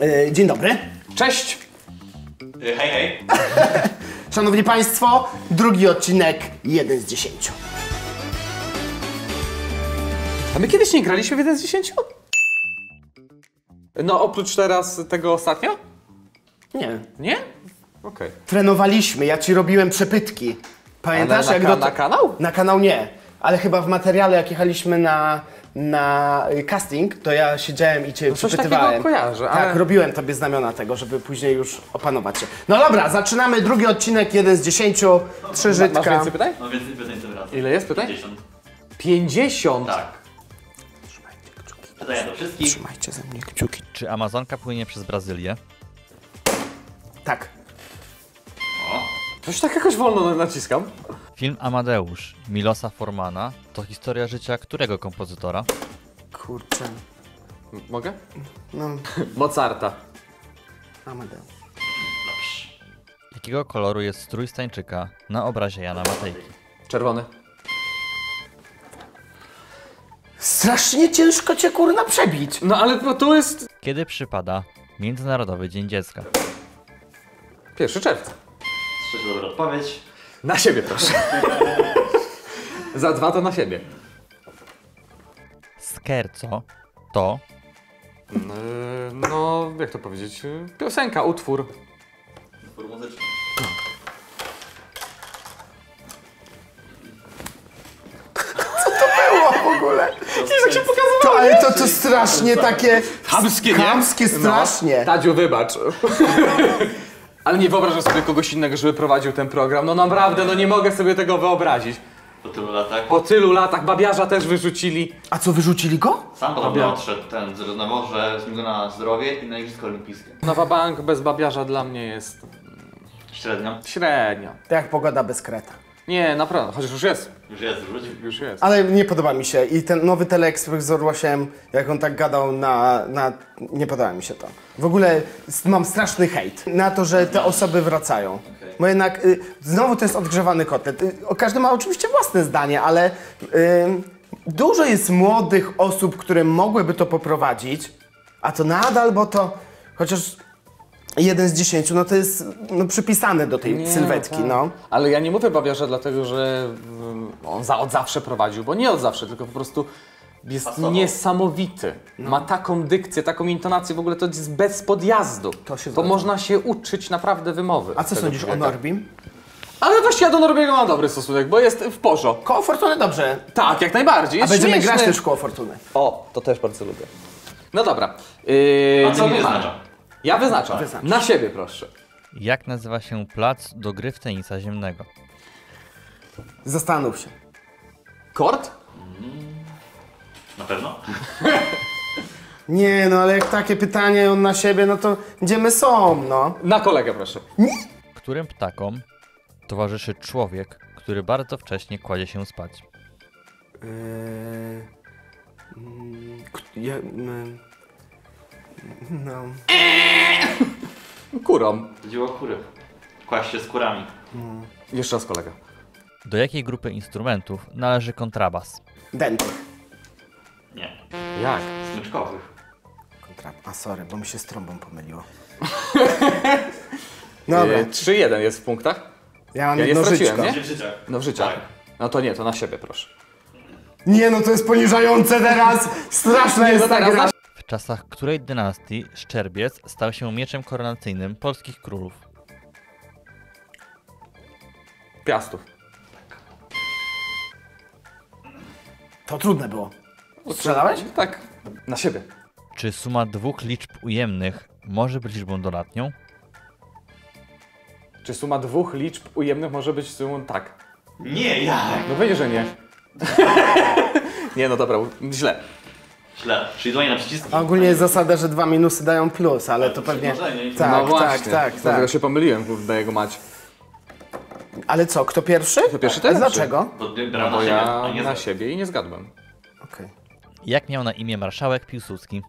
Dzień dobry. Cześć! Hej, hej. Szanowni Państwo, drugi odcinek 1 z 10. A my kiedyś nie graliśmy w 1 z 10? No oprócz teraz tego ostatnio? Nie. Nie? Okej. Trenowaliśmy, ja ci robiłem przepytki. Pamiętasz Ale jak na kanał? Na kanał nie, ale chyba w materiale jak jechaliśmy na casting, to ja siedziałem i cię coś przepytywałem. takiego kojarzę, Tak, ale... robiłem tobie znamiona tego, żeby później już opanować się. No dobra, zaczynamy drugi odcinek, 1 z 10, 3 żytka. Masz więcej pytań? Mam więcej pytań tym razem. Ile jest pytań? 50. 50? Tak. Pytania do wszystkich. Trzymajcie ze mnie kciuki. Czy Amazonka płynie przez Brazylię? Tak. O. Coś tak jakoś wolno naciskam. Film Amadeusz Milosa Formana to historia życia którego kompozytora? Kurczę. Mogę? No, Mozarta. Amadeusz. Dobrze. Jakiego koloru jest strój Stańczyka na obrazie Jana Matejki? Czerwony. Strasznie ciężko cię kurna przebić. No ale to jest... Kiedy przypada Międzynarodowy Dzień Dziecka? 1 czerwca. Trzeci dobra odpowiedź. Na siebie proszę. Za 2 to na siebie. Scherzo to No, jak to powiedzieć? Piosenka, utwór. Utwór muzyczny. W ogóle. Jak się pokazywało? Ale to strasznie takie... Chamskie, nie? Chamskie strasznie. No. Tadziu, wybacz. Ale nie wyobrażam sobie kogoś innego, żeby prowadził ten program. No naprawdę, no nie mogę sobie tego wyobrazić. Po tylu latach. Po tylu latach babiarza też wyrzucili. A co, wyrzucili go? Sam podobno odszedł ten z że z niego na zdrowie i na Igrzyska Olimpijskie. Nowa Bank bez babiarza dla mnie jest Średnio. średnio. To jak pogoda bez kreta. Nie, naprawdę, chociaż już jest. Już jest, wrócił. Już jest. Ale nie podoba mi się. I ten nowy teleekspres z Orłosiem, jak on tak gadał nie podoba mi się to. W ogóle mam straszny hejt na to, że te osoby wracają. Okej. Bo jednak znowu to jest odgrzewany kotlet. Każdy ma oczywiście własne zdanie, ale dużo jest młodych osób, które mogłyby to poprowadzić, a to nadal, bo to chociaż 1 z 10, no to jest przypisane do tej sylwetki, tak. no. Ale ja nie mówię babiarza dlatego, że on od zawsze prowadził, bo nie od zawsze, tylko po prostu jest Pasował. niesamowity. Ma taką dykcję, taką intonację, w ogóle to jest bez podjazdu. To się To zgadza. można się uczyć naprawdę wymowy. A co tego sądzisz o człowieka. Norbim? Ale właściwie ja do Norbiego mam dobry stosunek, bo jest w porzo. Koło Fortuny dobrze. Tak, jak najbardziej. A Jest będziemy śmieszny. grać też w koło Fortuny. O, to też bardzo lubię. No dobra. A co mi wyznacza? Ja wyznaczam. Wyznacz. Na siebie proszę. Jak nazywa się plac do gry w tenisa ziemnego? Zastanów się. Kort? Na pewno? Nie, no ale jak takie pytanie on na siebie, no to gdzie my są, no? Na kolegę proszę. Którym ptakom towarzyszy człowiek, który bardzo wcześnie kładzie się spać? No. Kurą. Chodziło o kury. Kłaść się z kurami. Jeszcze raz kolega. Do jakiej grupy instrumentów należy kontrabas? Denty. Nie. Jak? Smyczkowych. A sorry, bo mi się z trąbą pomyliło. Dobra, 3-1 jest w punktach? ja mam ja nie jedno straciłem, żyćko. nie? W życiach. No w życiach. Tak. No to nie, to na siebie proszę. Nie, no to jest poniżające teraz. Straszna jest ta teraz gra. W czasach której dynastii Szczerbiec stał się mieczem koronacyjnym polskich królów? Piastów. To trudne było. Strzelałeś? Tak. Na siebie. Czy suma dwóch liczb ujemnych może być liczbą dodatnią? Czy suma dwóch liczb ujemnych może być sumą tak? Nie, jak? No będzie, że nie. Nie, no dobra, źle. Źle. Czyli dzwonię na przycisk. A ogólnie jest zasada, że 2 minusy dają plus, ale to pewnie... Mnożenie. Tak, No właśnie. tak. Dlatego się pomyliłem, kurde, jego mać. Ale co, kto pierwszy? Kto pierwszy, A ten dlaczego? Bo No brałem bo na siebie, ja a nie na za- siebie i nie zgadłem. Okej. Jak miał na imię marszałek Piłsudski?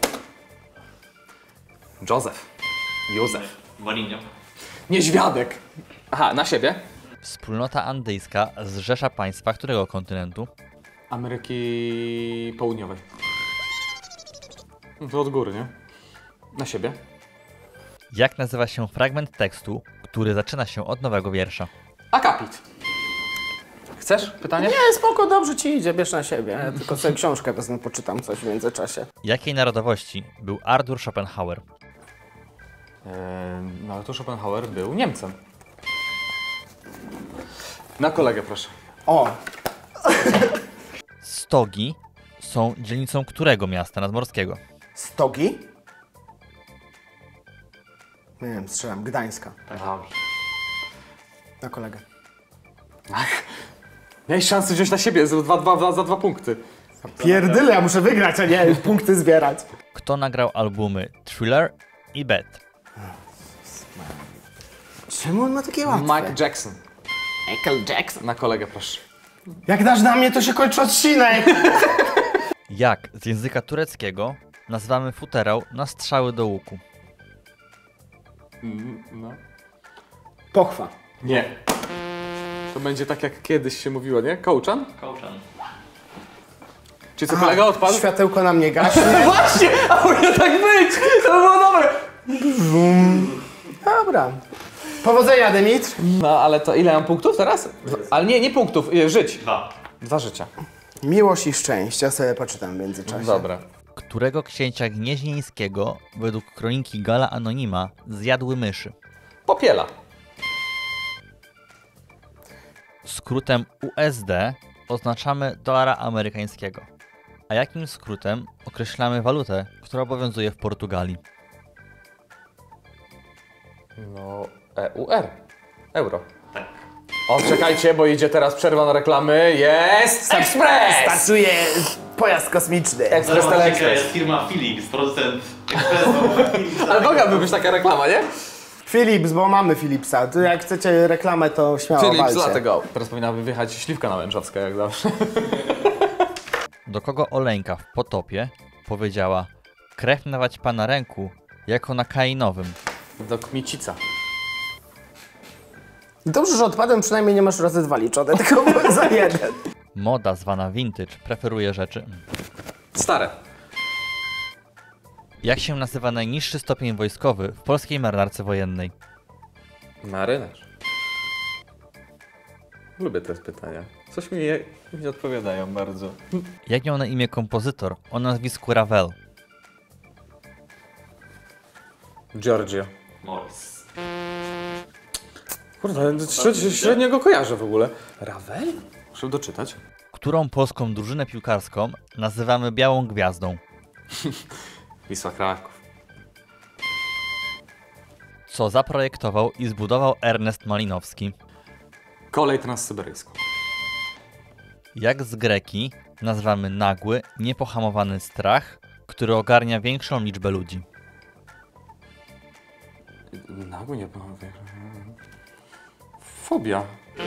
Józef. Józef. Walinio. Niedźwiadek. Aha, na siebie. Wspólnota andyjska zrzesza państwa którego kontynentu? Ameryki Południowej. No to od góry, nie? Na siebie. Jak nazywa się fragment tekstu, który zaczyna się od nowego wiersza? Akapit. Chcesz pytanie? Nie, spoko, dobrze ci idzie, bierz na siebie. Ja tylko sobie książkę wezmę, poczytam coś w międzyczasie. Jakiej narodowości był Arthur Schopenhauer? No ale to Schopenhauer był Niemcem. Na kolegę, proszę. O, Stogi są dzielnicą którego miasta nadmorskiego? Stogi? Nie wiem, strzelam, Gdańska. Dobrze. Na kolegę. Miałeś szansę wziąć na siebie za 2 punkty. Pierdyle, ja muszę wygrać, a nie punkty zbierać. Kto nagrał albumy Thriller i Bad? Czemu on ma takie łatwe? Michael Jackson. Michael Jackson. Na kolegę, proszę. Jak dasz na mnie, to się kończy odcinek. Jak z języka tureckiego nazywamy futerał na strzały do łuku? No. Pochwa. Nie. To będzie tak jak kiedyś się mówiło, nie? Kołczan? Kołczan. Czy co, kolega odpadł? Światełko na mnie gaśnie. Właśnie! A powinno tak być! To było dobre! Dobra. Powodzenia, Dymitr. No, ale to ile mam punktów teraz? Ale nie punktów, żyć. 2. 2 życia. Miłość i szczęście. Ja sobie poczytam w międzyczasie. Dobra. Którego księcia gnieźnieńskiego według kroniki Gala Anonima zjadły myszy? Popiela. Skrótem USD oznaczamy dolara amerykańskiego. A jakim skrótem określamy walutę, która obowiązuje w Portugalii? No, EUR. Euro. Tak. O, czekajcie, bo idzie teraz przerwa na reklamy. Jest Express! Startuje pojazd kosmiczny. Express Telexpress. Jest firma Philips, producent ekspresu. Ale mogłaby być taka reklama, nie? Philips, bo mamy Philipsa. To jak chcecie reklamę, to śmiało Philips, walcie. dlatego. Teraz powinna wyjechać śliwka nałęczowska, jak zawsze. Do kogo Oleńka w Potopie powiedziała: krew nawać pana ręku, jako na Kainowym? Do Kmicica. Dobrze, że odpadem przynajmniej nie masz razy 2 liczone, tylko za 1. Moda zwana vintage preferuje rzeczy. Stare. Jak się nazywa najniższy stopień wojskowy w polskiej marynarce wojennej? Marynarz. Lubię te pytania. Coś mi nie odpowiadają bardzo. Jak miał na imię kompozytor o nazwisku Ravel? Giorgio. Morris. Kurde, średnio go kojarzę w ogóle. Ravel? Muszę doczytać. Którą polską drużynę piłkarską nazywamy Białą Gwiazdą? Wisła Kraków. Co zaprojektował i zbudował Ernest Malinowski? Kolej transsyberyjską. Jak z greki nazywamy nagły, niepohamowany strach, który ogarnia większą liczbę ludzi? Nagły nie powiem. Fobia.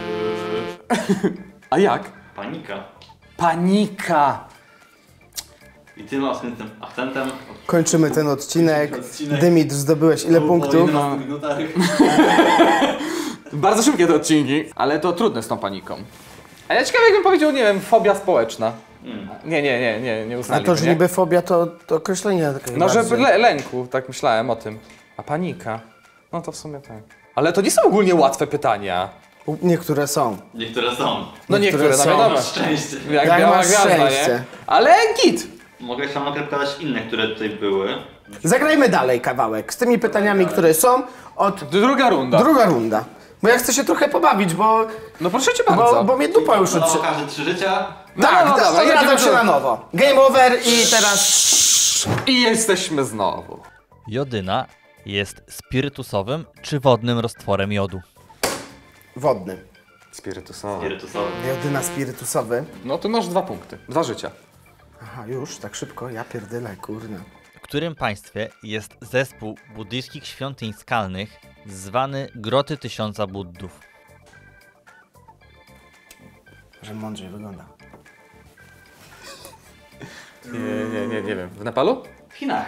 A jak? Panika. Panika. I tym akcentem. Kończymy ten odcinek. Odcinek. Dymitr, zdobyłeś ile punktów? Bardzo szybkie te odcinki, ale to trudne z tą paniką. A ja ciekawie jakbym powiedział, nie wiem, fobia społeczna. Nie A uznali. to, że niby fobia, to określenie takie No, że bardziej. lęku, tak myślałem o tym. A panika? No to w sumie tak. Ale to nie są ogólnie łatwe pytania. Niektóre są. Niektóre są. No niektóre, no są. wiadomo. Masz szczęście. Jak Jak biała masz gwiazda, szczęście. nie? Ale git! Mogę tam pokazać inne, które tutaj były. Zagrajmy dalej kawałek z tymi pytaniami, które są od... Druga runda. Druga runda. Bo ja chcę się trochę pobawić, bo No proszę cię bardzo. mnie dupa już Na utrzy... każde 3 życia. Tak, no dobra, jedziemy odradzam się do- na nowo. Game over i teraz... I jesteśmy znowu. Jodyna jest spirytusowym czy wodnym roztworem jodu? Wodny. Spirytusowy. Spirytusowy. Jodyna spirytusowy. No tu masz 2 punkty. 2 życia. Aha, już? Tak szybko? Ja pierdylę, kurna. W którym państwie jest zespół buddyjskich świątyń skalnych zwany Groty Tysiąca Buddów? Że mądrzej wygląda. Nie wiem. W Nepalu? W Chinach.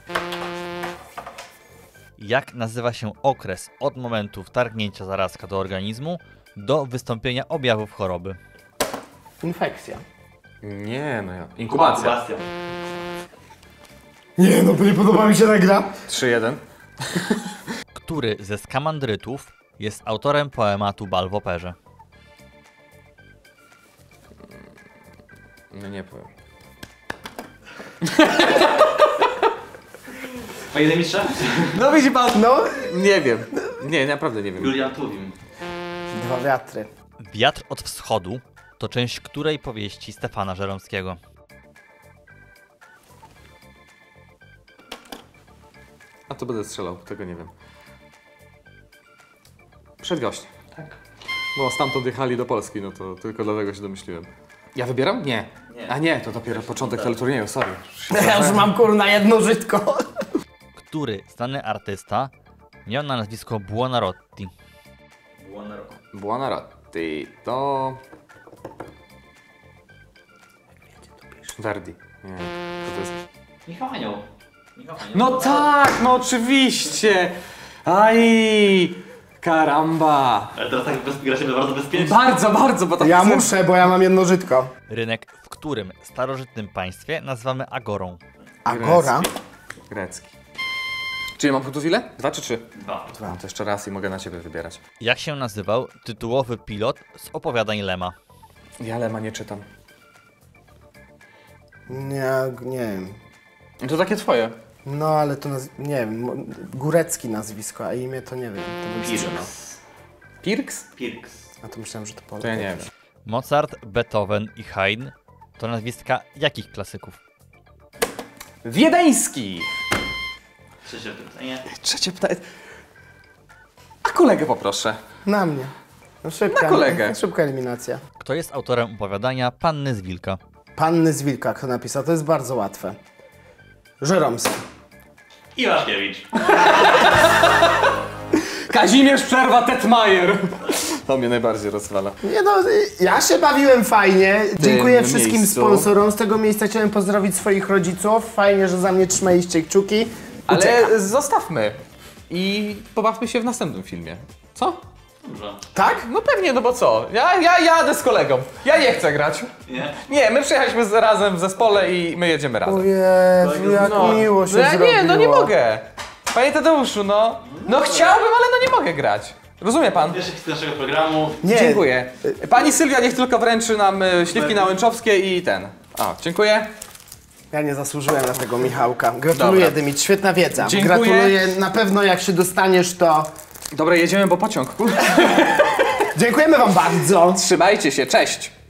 Jak nazywa się okres od momentu wtargnięcia zarazka do organizmu do wystąpienia objawów choroby? Infekcja. Nie, no ja. Inkubacja. Nie no, nie podoba mi się ta gra. 3-1. Który ze skamandrytów jest autorem poematu Bal w operze? No nie powiem. Panie mistrze? No widzi pan. No. Nie wiem. Nie, naprawdę nie wiem. Julian Tuwim. Dwa wiatry. Wiatr od wschodu to część której powieści Stefana Żeromskiego? A to będę strzelał, tego nie wiem. Przedwiośnie. Tak. Bo stamtąd jechali do Polski, no to tylko dlatego się domyśliłem. Ja wybieram? Nie. Nie. A nie, to dopiero początek teleturnieju, sorry. Ja już mam kurna jedno żytko. Który znany artysta miał na nazwisko Buonarroti? Buonarroti, to... Verdi. Nie, co to jest? Michał Anioł. Michał Anioł. No tak, no oczywiście! Aj! Karamba! Ale teraz tak gra się bardzo bezpiecznie. Bardzo, bardzo, bo to Ja chcę- muszę, bo ja mam jedno żytko. Rynek, w którym starożytnym państwie nazywamy agorą? Agora? Grecki. Czy ja mam punktów ile? 2 czy 3? 2. No to jeszcze raz i mogę na ciebie wybierać. Jak się nazywał tytułowy pilot z opowiadań Lema? Ja Lema nie czytam. Nie wiem. To takie twoje. No ale to nie wiem, górecki nazwisko, a imię to nie wiem. To bym strzelał. Pirks. Pirks? Pirks. A to myślałem, że to Polak. To ja nie wiem. Mozart, Beethoven i Haydn to nazwiska jakich klasyków? Wiedeński! Trzecie pytanie. Trzecie pytanie. A kolegę poproszę. Na mnie. No szybka, Na kolegę. Szybka eliminacja. Kto jest autorem opowiadania Panny z Wilka? Panny z Wilka, kto napisał? To jest bardzo łatwe. Żeromski. I Waszkiewicz. Kazimierz Przerwa Tetmajer! To mnie najbardziej rozwala. Nie no, ja się bawiłem fajnie. Dziękuję wszystkim miejscu. sponsorom. Z tego miejsca chciałem pozdrowić swoich rodziców. Fajnie, że za mnie trzymaliście kciuki. Uciekam. Ale zostawmy i pobawmy się w następnym filmie. Co? Dobrze. Tak? No pewnie, no bo co? Ja jadę z kolegą. Ja nie chcę grać. Nie? Nie, my przyjechaliśmy razem w zespole i my jedziemy razem. O Jezu, jak miło się no ja zrobiło. nie, no nie mogę. Panie Tadeuszu, no. No chciałbym, ale no nie mogę grać. Rozumie pan? Pierwszy hit naszego programu. Nie. Dziękuję. Pani Sylwia niech tylko wręczy nam śliwki nałęczowskie i ten. O, dziękuję. Ja nie zasłużyłem na tego Michałka. Gratuluję, Dobra. Dymit, świetna wiedza. Dziękuję. Gratuluję, na pewno jak się dostaniesz to... Dobra, jedziemy, bo pociąg. Dziękujemy wam bardzo. Trzymajcie się, cześć.